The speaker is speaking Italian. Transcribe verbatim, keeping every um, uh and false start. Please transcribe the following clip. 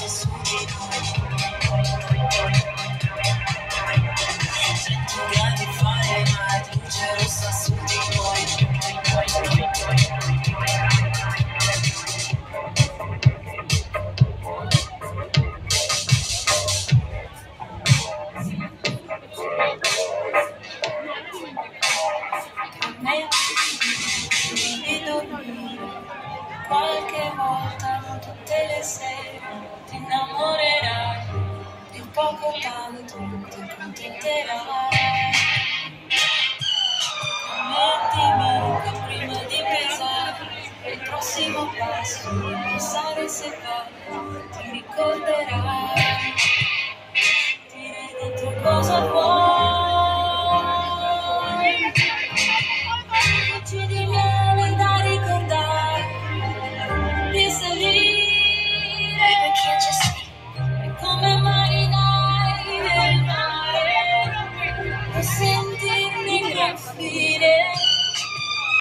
rossa su di noi. Cento gradi Fahrenheit, luce rossa su di noi. Di dormire qualche volta, non tutte le sere, ti innamorerai di un poco tanto, ti contenterai. Mettimi che prima di pensare il prossimo passo, pensare se poi ti ricorderai. Dire dentro cosa vuoi. Di miele da ricordare, di salire perché ci sei, è come marinai nel mare, o sentirmi graffire.